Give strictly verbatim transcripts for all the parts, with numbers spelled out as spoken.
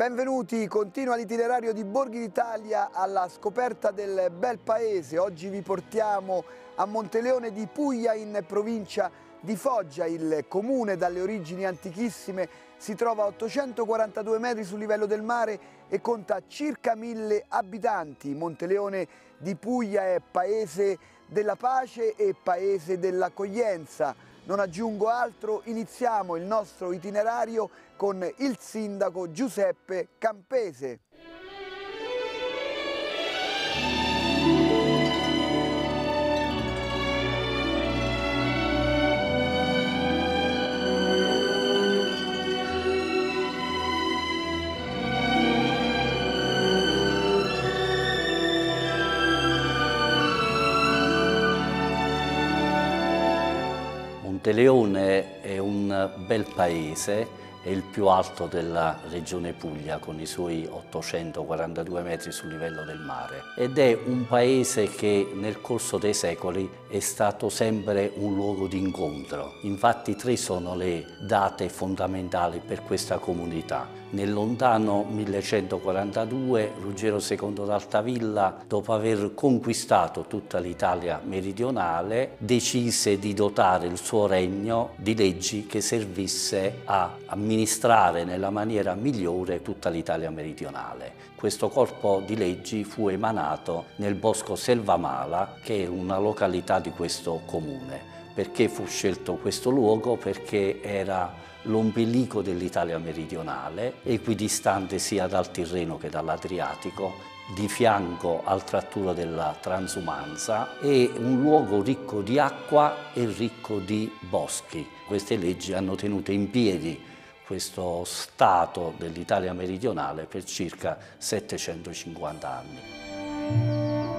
Benvenuti, continua l'itinerario di Borghi d'Italia alla scoperta del bel paese. Oggi vi portiamo a Monteleone di Puglia in provincia di Foggia. Il comune dalle origini antichissime si trova a ottocentoquarantadue metri sul livello del mare e conta circa mille abitanti. Monteleone di Puglia è paese della pace e paese dell'accoglienza. Non aggiungo altro, iniziamo il nostro itinerario con il sindaco Giuseppe Campese. Monteleone è un bel paese, è il più alto della regione Puglia con i suoi ottocentoquarantadue metri sul livello del mare ed è un paese che nel corso dei secoli è stato sempre un luogo di incontro. Infatti tre sono le date fondamentali per questa comunità. Nel lontano millecentoquarantadue Ruggero secondo d'Altavilla, dopo aver conquistato tutta l'Italia meridionale, decise di dotare il suo regno di leggi che servisse a amministrare nella maniera migliore tutta l'Italia meridionale. Questo corpo di leggi fu emanato nel bosco Selvamala, che è una località di questo comune. Perché fu scelto questo luogo? Perché era l'ombelico dell'Italia meridionale, equidistante sia dal Tirreno che dall'Adriatico, di fianco al trattura della transumanza e un luogo ricco di acqua e ricco di boschi. Queste leggi hanno tenuto in piedi questo stato dell'Italia meridionale per circa settecentocinquanta anni.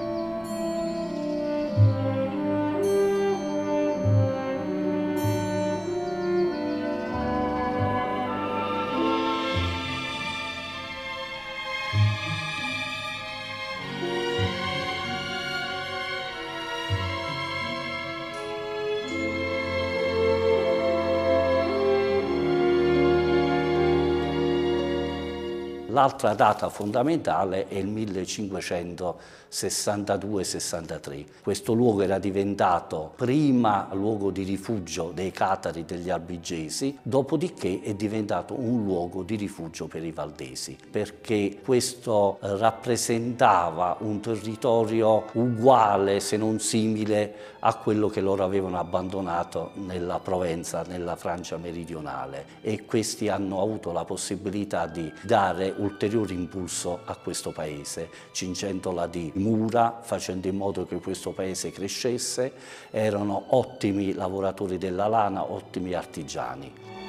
L'altra data fondamentale è il millecinquecentosessantadue sessantatré. Questo luogo era diventato prima luogo di rifugio dei catari degli albigesi, dopodiché è diventato un luogo di rifugio per i valdesi, perché questo rappresentava un territorio uguale, se non simile, a quello che loro avevano abbandonato nella Provenza, nella Francia meridionale, e questi hanno avuto la possibilità di dare ulteriore impulso a questo paese, cingendola di mura, facendo in modo che questo paese crescesse. Erano ottimi lavoratori della lana, ottimi artigiani.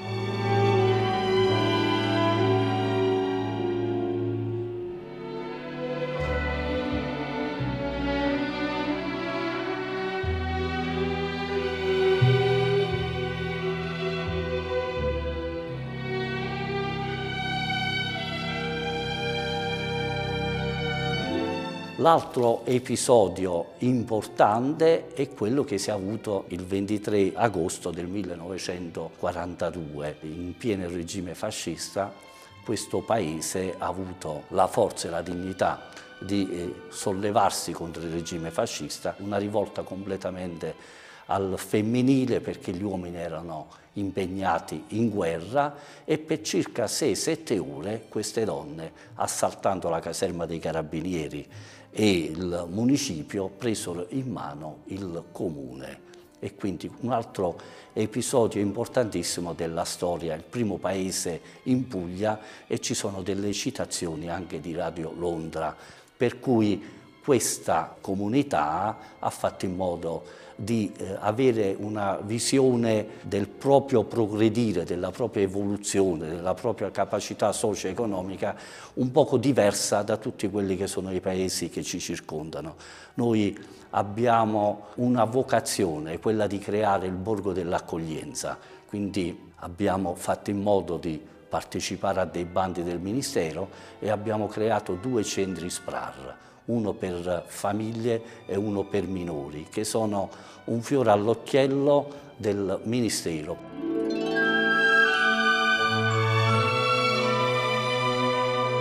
L'altro episodio importante è quello che si è avuto il ventitré agosto del millenovecentoquarantadue. In pieno regime fascista questo paese ha avuto la forza e la dignità di eh, sollevarsi contro il regime fascista, una rivolta completamente al femminile perché gli uomini erano impegnati in guerra e per circa sei sette ore queste donne, assaltando la caserma dei carabinieri e il municipio, presero in mano il comune. E quindi un altro episodio importantissimo della storia, il primo paese in Puglia, e ci sono delle citazioni anche di Radio Londra, per cui questa comunità ha fatto in modo di eh, avere una visione del proprio progredire, della propria evoluzione, della propria capacità socio-economica un poco diversa da tutti quelli che sono i paesi che ci circondano. Noi abbiamo una vocazione, quella di creare il borgo dell'accoglienza, quindi abbiamo fatto in modo di partecipare a dei bandi del Ministero e abbiamo creato due centri SPRAR, uno per famiglie e uno per minori, che sono un fiore all'occhiello del Ministero.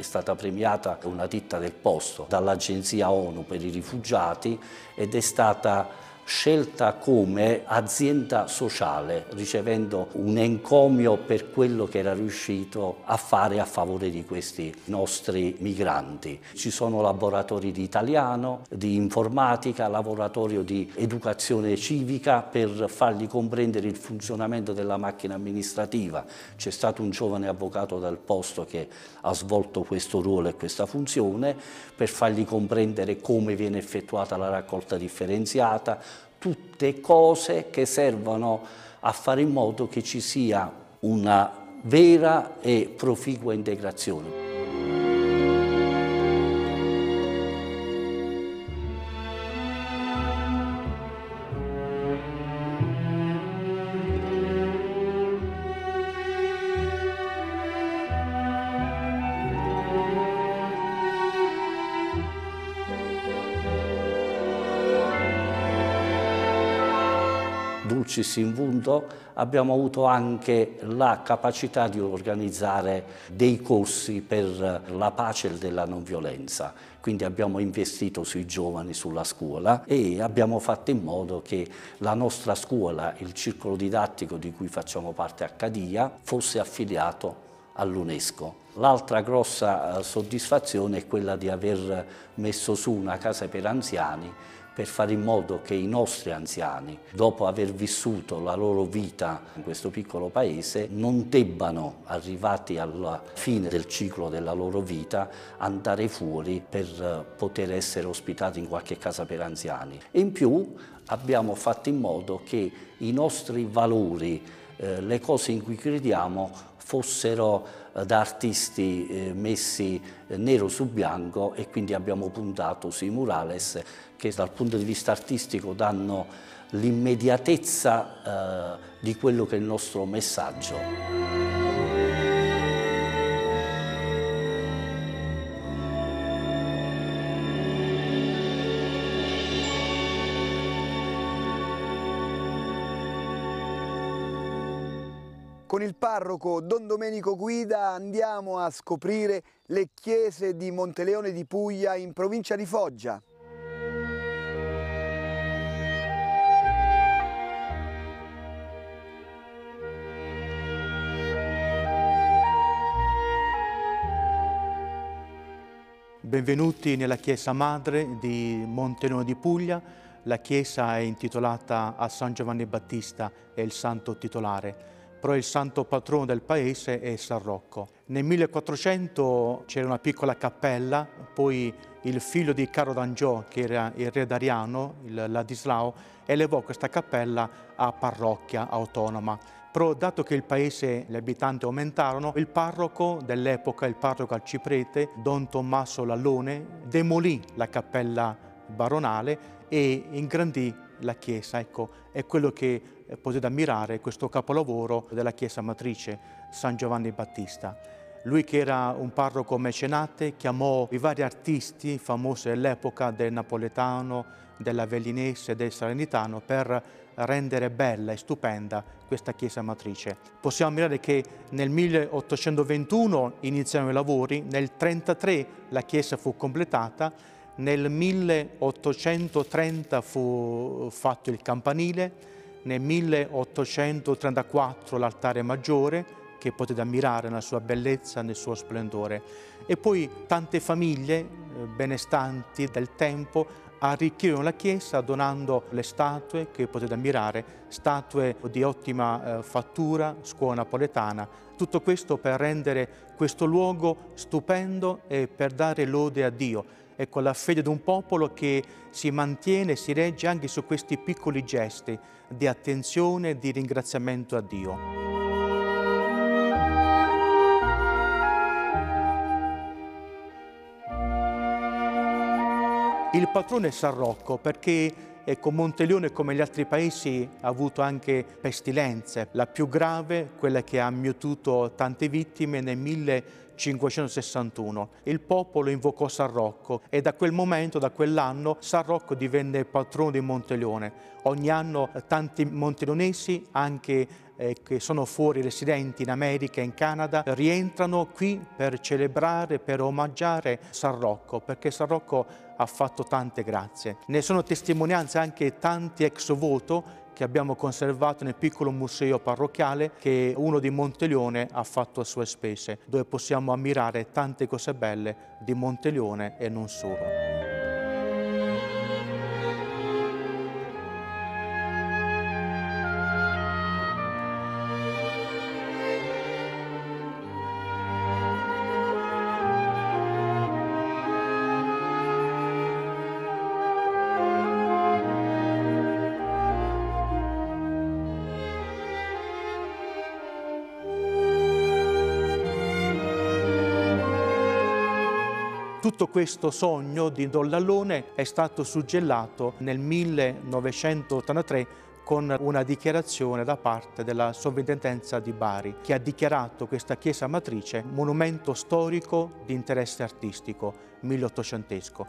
stata premiata una ditta del posto dall'Agenzia ONU per i rifugiati ed è stata scelta come azienda sociale, ricevendo un encomio per quello che era riuscito a fare a favore di questi nostri migranti. Ci sono laboratori di italiano, di informatica, laboratorio di educazione civica per fargli comprendere il funzionamento della macchina amministrativa. C'è stato un giovane avvocato del posto che ha svolto questo ruolo e questa funzione per fargli comprendere come viene effettuata la raccolta differenziata, tutte cose che servono a fare in modo che ci sia una vera e proficua integrazione. Dulcis in Fundo abbiamo avuto anche la capacità di organizzare dei corsi per la pace della non violenza, quindi abbiamo investito sui giovani, sulla scuola e abbiamo fatto in modo che la nostra scuola, il circolo didattico di cui facciamo parte a Cadia, fosse affiliato all'UNESCO. L'altra grossa soddisfazione è quella di aver messo su una casa per anziani per fare in modo che i nostri anziani, dopo aver vissuto la loro vita in questo piccolo paese, non debbano, arrivati alla fine del ciclo della loro vita, andare fuori per poter essere ospitati in qualche casa per anziani. E in più abbiamo fatto in modo che i nostri valori, eh, le cose in cui crediamo, fossero da artisti eh, messi eh, nero su bianco, e quindi abbiamo puntato sui murales che dal punto di vista artistico danno l'immediatezza eh, di quello che è il nostro messaggio. Con il parroco Don Domenico Guida andiamo a scoprire le chiese di Monteleone di Puglia in provincia di Foggia. Benvenuti nella chiesa madre di Monteleone di Puglia. La chiesa è intitolata a San Giovanni Battista, è il santo titolare. Però il santo patrono del paese è San Rocco. Nel millequattrocento c'era una piccola cappella, poi il figlio di Carlo d'Angiò, che era il re d'Ariano, il Ladislao, elevò questa cappella a parrocchia autonoma. Però dato che il paese, gli abitanti aumentarono, il parroco dell'epoca, il parroco Arciprete, Don Tommaso Lallone, demolì la cappella baronale e ingrandì la chiesa. Ecco, è quello che potete ammirare, questo capolavoro della chiesa matrice, San Giovanni Battista. Lui, che era un parroco mecenate, chiamò i vari artisti famosi dell'epoca, del napoletano, dell'avellinese, del salernitano, per rendere bella e stupenda questa chiesa matrice. Possiamo ammirare che nel milleottocentoventuno iniziarono i lavori, nel millenovecentotrentatré la chiesa fu completata, nel milleottocentotrenta fu fatto il campanile, nel milleottocentotrentaquattro l'altare maggiore, che potete ammirare nella sua bellezza, nel suo splendore. E poi tante famiglie eh, benestanti del tempo arricchirono la chiesa donando le statue che potete ammirare, statue di ottima eh, fattura, scuola napoletana. Tutto questo per rendere questo luogo stupendo e per dare lode a Dio. Ecco, la fede di un popolo che si mantiene, si regge anche su questi piccoli gesti di attenzione e di ringraziamento a Dio. Il patrono è San Rocco perché ecco, Monteleone, come gli altri paesi, ha avuto anche pestilenze. La più grave, quella che ha mietuto tante vittime, nel millecinquecentodiciannove millecinquecentosessantuno. Il popolo invocò San Rocco e da quel momento, da quell'anno, San Rocco divenne patrono di Monteleone. Ogni anno tanti monteleonesi, anche eh, che sono fuori residenti in America e in Canada, rientrano qui per celebrare, per omaggiare San Rocco, perché San Rocco ha fatto tante grazie. Ne sono testimonianze anche tanti ex voto che abbiamo conservato nel piccolo museo parrocchiale che uno di Monteleone ha fatto a sue spese, dove possiamo ammirare tante cose belle di Monteleone e non solo. Tutto questo sogno di Don Lallone è stato suggellato nel millenovecentottantatré con una dichiarazione da parte della Sovrintendenza di Bari, che ha dichiarato questa chiesa matrice monumento storico di interesse artistico milleottocentesco.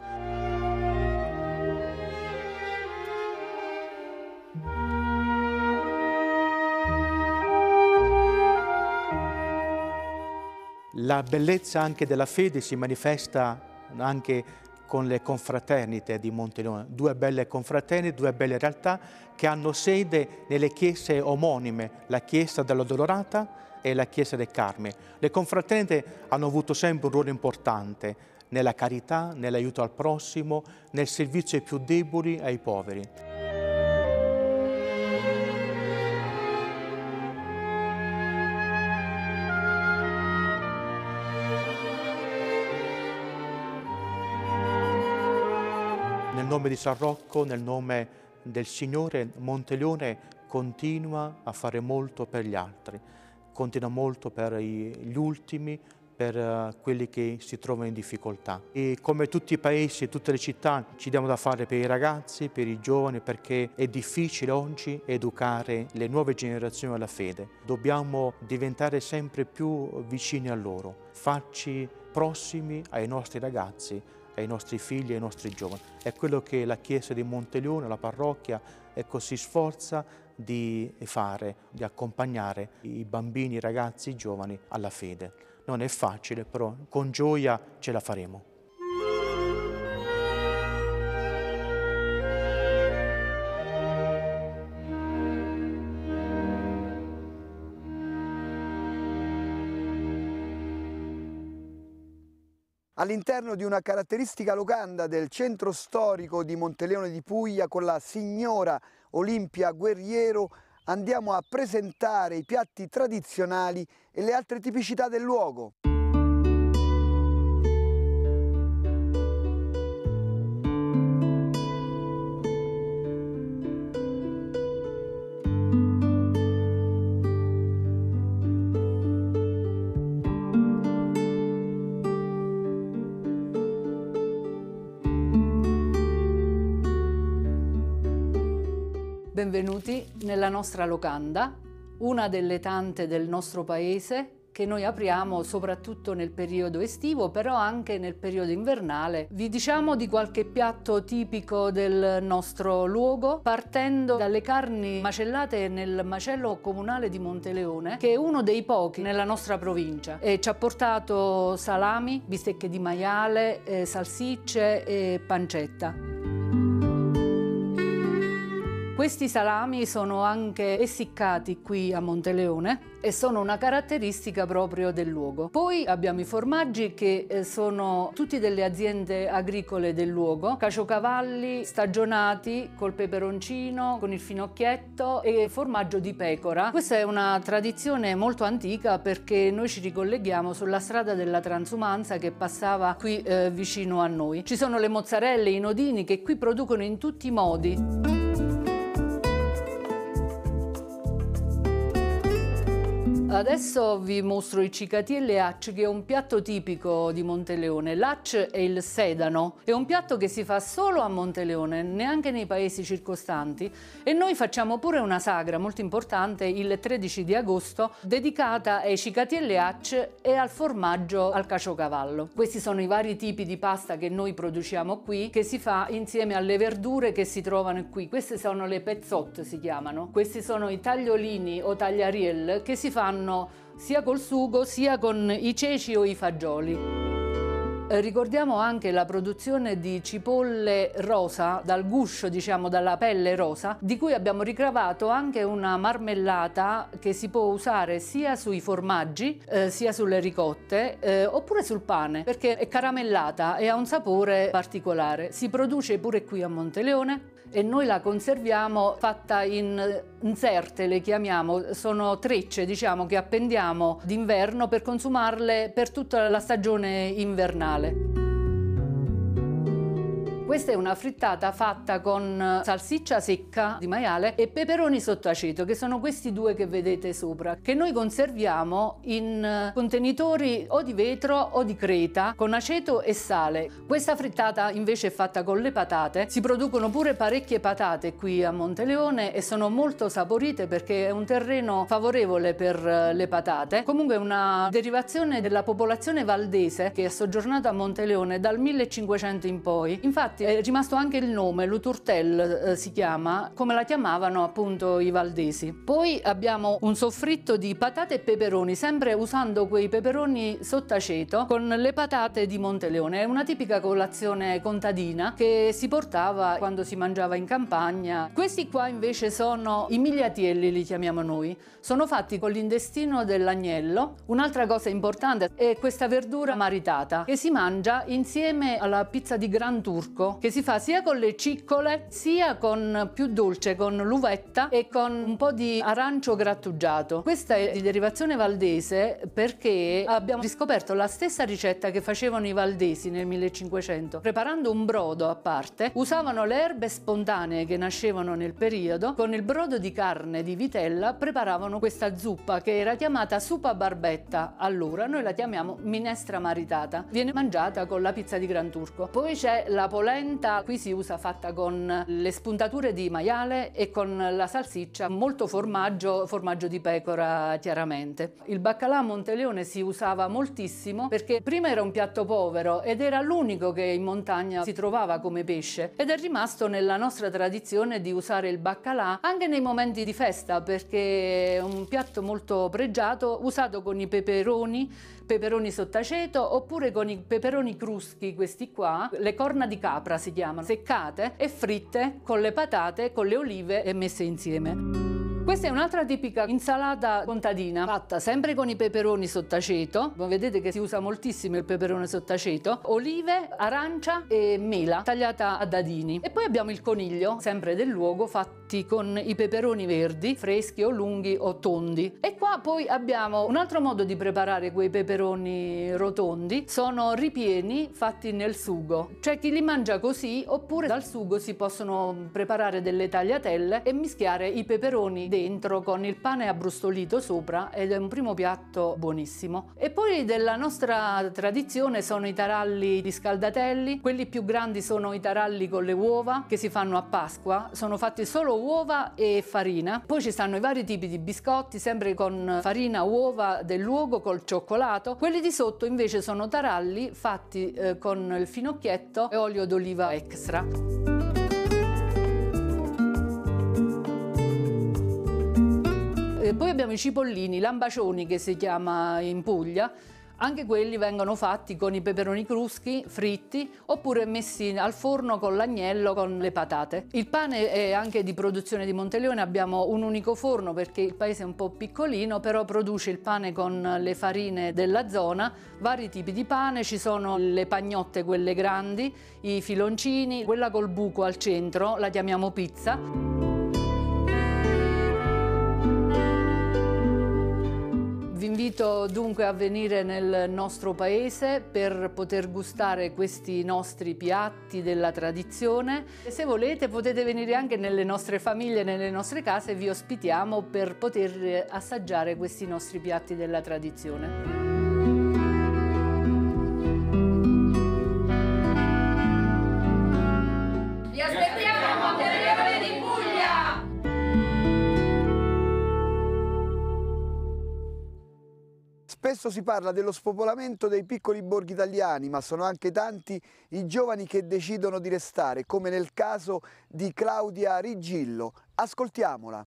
La bellezza anche della fede si manifesta anche con le confraternite di Monteleone, due belle confraternite, due belle realtà che hanno sede nelle chiese omonime, la chiesa della Dolorata e la chiesa del Carmine. Le confraternite hanno avuto sempre un ruolo importante nella carità, nell'aiuto al prossimo, nel servizio ai più deboli e ai poveri. Nel nome di San Rocco, nel nome del Signore, Monteleone continua a fare molto per gli altri, continua molto per gli ultimi, per quelli che si trovano in difficoltà. E come tutti i paesi e tutte le città ci diamo da fare per i ragazzi, per i giovani, perché è difficile oggi educare le nuove generazioni alla fede. Dobbiamo diventare sempre più vicini a loro, farci prossimi ai nostri ragazzi, ai nostri figli e ai nostri giovani. È quello che la Chiesa di Monteleone, la parrocchia, ecco, si sforza di fare, di accompagnare i bambini, i ragazzi, i giovani alla fede. Non è facile, però con gioia ce la faremo. All'interno di una caratteristica locanda del centro storico di Monteleone di Puglia, con la signora Olimpia Guerriero, andiamo a presentare i piatti tradizionali e le altre tipicità del luogo. Benvenuti nella nostra locanda, una delle tante del nostro paese che noi apriamo soprattutto nel periodo estivo, però anche nel periodo invernale. Vi diciamo di qualche piatto tipico del nostro luogo, partendo dalle carni macellate nel macello comunale di Monteleone, che è uno dei pochi nella nostra provincia, e ci ha portato salami, bistecche di maiale, eh, salsicce e pancetta. Questi salami sono anche essiccati qui a Monteleone e sono una caratteristica proprio del luogo. Poi abbiamo i formaggi che sono tutti delle aziende agricole del luogo, caciocavalli stagionati col peperoncino, con il finocchietto e formaggio di pecora. Questa è una tradizione molto antica perché noi ci ricolleghiamo sulla strada della transumanza che passava qui eh, vicino a noi. Ci sono le mozzarelle, i nodini che qui producono in tutti i modi. Adesso vi mostro i cicati e le acce, che è un piatto tipico di Monteleone. L'acce è il sedano, è un piatto che si fa solo a Monteleone, neanche nei paesi circostanti, e noi facciamo pure una sagra molto importante il tredici di agosto dedicata ai cicati e le acce e al formaggio al caciocavallo. Questi sono i vari tipi di pasta che noi produciamo qui, che si fa insieme alle verdure che si trovano qui. Queste sono le pezzotte, si chiamano. Questi sono i tagliolini o tagliariel che si fanno sia col sugo sia con i ceci o i fagioli. Eh, ricordiamo anche la produzione di cipolle rosa, dal guscio, diciamo, dalla pelle rosa, di cui abbiamo ricavato anche una marmellata che si può usare sia sui formaggi, eh, sia sulle ricotte, eh, oppure sul pane, perché è caramellata e ha un sapore particolare. Si produce pure qui a Monteleone e noi la conserviamo fatta in inserte, le chiamiamo, sono trecce, diciamo, che appendiamo d'inverno per consumarle per tutta la stagione invernale. Questa è una frittata fatta con salsiccia secca di maiale e peperoni sotto aceto, che sono questi due che vedete sopra, che noi conserviamo in contenitori o di vetro o di creta con aceto e sale. Questa frittata invece è fatta con le patate. Si producono pure parecchie patate qui a Monteleone e sono molto saporite perché è un terreno favorevole per le patate. Comunque è una derivazione della popolazione valdese che è soggiornata a Monteleone dal millecinquecento in poi. Infatti è rimasto anche il nome, l'Uturtel eh, si chiama, come la chiamavano appunto i valdesi. Poi abbiamo un soffritto di patate e peperoni, sempre usando quei peperoni sott'aceto con le patate di Monteleone. È una tipica colazione contadina che si portava quando si mangiava in campagna. Questi qua invece sono i migliatielli, li chiamiamo noi. Sono fatti con l'intestino dell'agnello. Un'altra cosa importante è questa verdura maritata che si mangia insieme alla pizza di Gran Turco, che si fa sia con le ciccole sia con più dolce, con l'uvetta e con un po' di arancio grattugiato. Questa è di derivazione valdese perché abbiamo riscoperto la stessa ricetta che facevano i valdesi nel millecinquecento. Preparando un brodo a parte, usavano le erbe spontanee che nascevano nel periodo. Con il brodo di carne di vitella preparavano questa zuppa che era chiamata supa barbetta. Allora noi la chiamiamo minestra maritata. Viene mangiata con la pizza di Gran Turco. Poi c'è la polenta, qui si usa fatta con le spuntature di maiale e con la salsiccia, molto formaggio, formaggio di pecora chiaramente. Il baccalà a Monteleone si usava moltissimo perché prima era un piatto povero ed era l'unico che in montagna si trovava come pesce, ed è rimasto nella nostra tradizione di usare il baccalà anche nei momenti di festa perché è un piatto molto pregiato, usato con i peperoni, peperoni sott'aceto oppure con i peperoni cruschi, questi qua, le corna di capra si chiamano, seccate e fritte con le patate, con le olive e messe insieme. Questa è un'altra tipica insalata contadina, fatta sempre con i peperoni sott'aceto. Vedete che si usa moltissimo il peperone sott'aceto, olive, arancia e mela tagliata a dadini. E poi abbiamo il coniglio, sempre del luogo, fatti con i peperoni verdi, freschi o lunghi o tondi. E qua poi abbiamo un altro modo di preparare quei peperoni rotondi, sono ripieni fatti nel sugo. C'è chi li mangia così, oppure dal sugo si possono preparare delle tagliatelle e mischiare i peperoni dentro con il pane abbrustolito sopra, ed è un primo piatto buonissimo. E poi della nostra tradizione sono i taralli di scaldatelli. Quelli più grandi sono i taralli con le uova che si fanno a Pasqua, sono fatti solo uova e farina. Poi ci stanno i vari tipi di biscotti, sempre con farina, uova del luogo, col cioccolato. Quelli di sotto invece sono taralli fatti eh, con il finocchietto e olio d'oliva extra. E poi abbiamo i cipollini, lambacioni che si chiama in Puglia. Anche quelli vengono fatti con i peperoni cruschi, fritti, oppure messi al forno con l'agnello, con le patate. Il pane è anche di produzione di Monteleone, abbiamo un unico forno perché il paese è un po' piccolino, però produce il pane con le farine della zona, vari tipi di pane, ci sono le pagnotte, quelle grandi, i filoncini, quella col buco al centro, la chiamiamo pizza. Vi invito invito dunque a venire nel nostro paese per poter gustare questi nostri piatti della tradizione. E se volete potete venire anche nelle nostre famiglie, nelle nostre case, vi ospitiamo per poter assaggiare questi nostri piatti della tradizione. Spesso si parla dello spopolamento dei piccoli borghi italiani, ma sono anche tanti i giovani che decidono di restare, come nel caso di Claudia Rigillo. Ascoltiamola.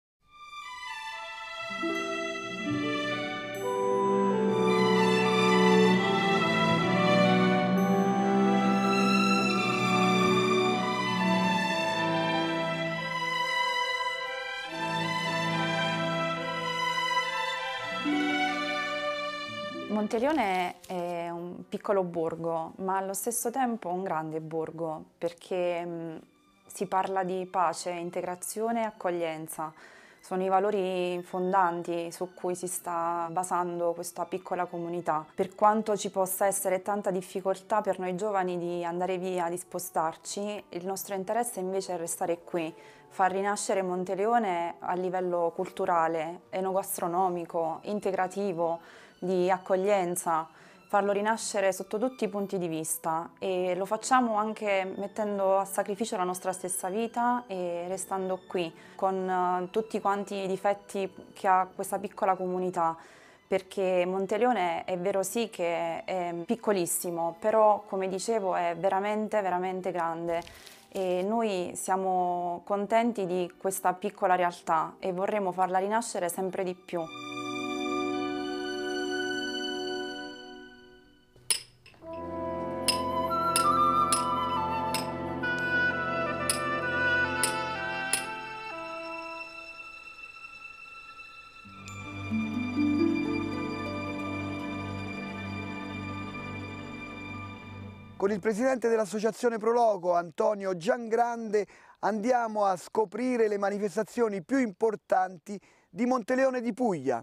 Monteleone è un piccolo borgo, ma allo stesso tempo un grande borgo, perché mh, si parla di pace, integrazione e accoglienza. Sono i valori fondanti su cui si sta basando questa piccola comunità. Per quanto ci possa essere tanta difficoltà per noi giovani di andare via, di spostarci, il nostro interesse invece è restare qui, far rinascere Monteleone a livello culturale, enogastronomico, integrativo, di accoglienza, farlo rinascere sotto tutti i punti di vista, e lo facciamo anche mettendo a sacrificio la nostra stessa vita e restando qui con uh, tutti quanti i difetti che ha questa piccola comunità, perché Monteleone è vero sì che è piccolissimo, però come dicevo è veramente veramente grande, e noi siamo contenti di questa piccola realtà e vorremmo farla rinascere sempre di più. Con il presidente dell'Associazione Proloco, Antonio Giangrande, andiamo a scoprire le manifestazioni più importanti di Monteleone di Puglia.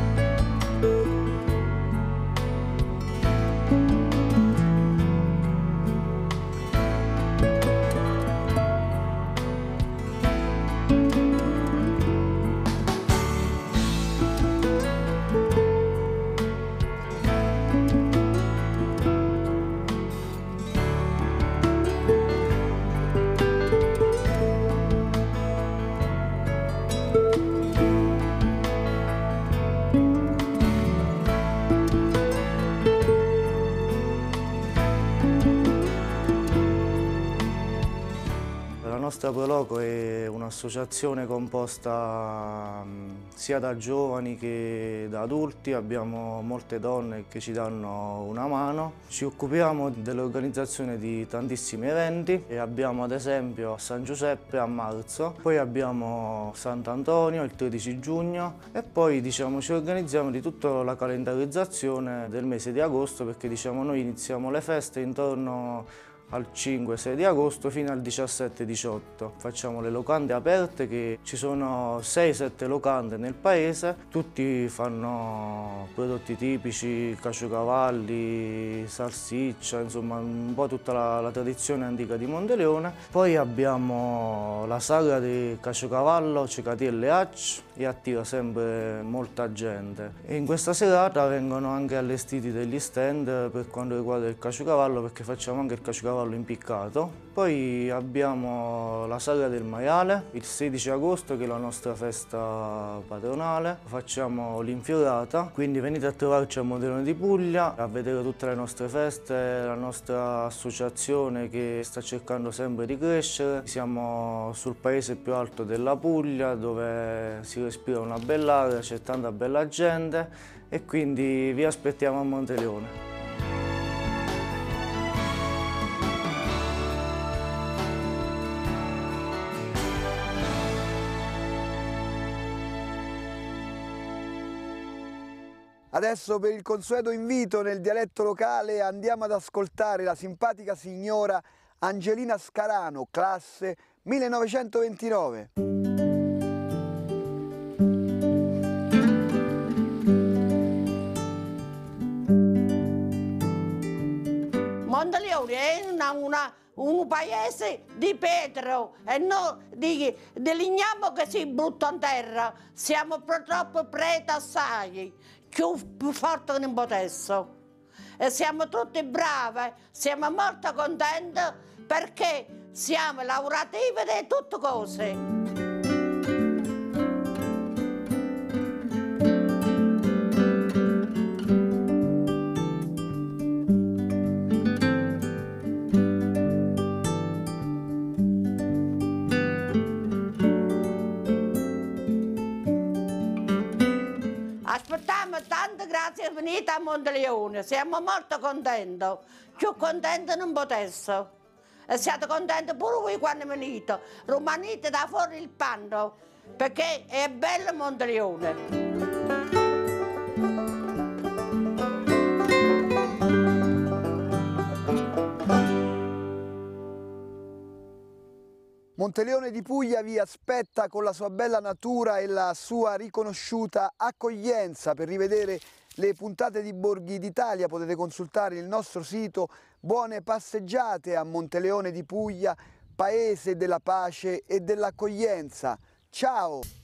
La nostra Proloco è un'associazione composta sia da giovani che da adulti, abbiamo molte donne che ci danno una mano. Ci occupiamo dell'organizzazione di tantissimi eventi e abbiamo ad esempio San Giuseppe a marzo, poi abbiamo Sant'Antonio il tredici giugno e poi diciamo, ci organizziamo di tutta la calendarizzazione del mese di agosto, perché diciamo, noi iniziamo le feste intorno al cinque sei di agosto fino al diciassette diciotto. Facciamo le locande aperte, che ci sono sei sette locande nel paese, tutti fanno prodotti tipici, caciocavalli, salsiccia, insomma un po' tutta la, la tradizione antica di Monteleone. Poi abbiamo la sagra di caciocavallo, Cecatielle Hac, e attira sempre molta gente. E in questa serata vengono anche allestiti degli stand per quanto riguarda il caciocavallo, perché facciamo anche il caciocavallo impiccato. Poi abbiamo la sagra del maiale il sedici agosto, che è la nostra festa patronale. Facciamo l'infiorata, quindi venite a trovarci a Monteleone di Puglia a vedere tutte le nostre feste, la nostra associazione che sta cercando sempre di crescere. Siamo sul paese più alto della Puglia, dove si respira una bella aria, c'è tanta bella gente e quindi vi aspettiamo a Monteleone. Adesso per il consueto invito nel dialetto locale andiamo ad ascoltare la simpatica signora Angelina Scarano, classe millenovecentoventinove. un paese di Pietro e non di, di ligname che si butta in terra. Siamo purtroppo preti assai, più, più forti che non potessero. E siamo tutti bravi, siamo molto contenti perché siamo lavorativi di tutte cose. Aspettiamo, tante grazie per venire a Monteleone, siamo molto contenti, più contenti non potessero. E siete contenti pure voi quando venite, rimanete da fuori il panno, perché è bello Monteleone. Monteleone di Puglia vi aspetta con la sua bella natura e la sua riconosciuta accoglienza. Per rivedere le puntate di Borghi d'Italia potete consultare il nostro sito. Buone passeggiate a Monteleone di Puglia, paese della pace e dell'accoglienza. Ciao!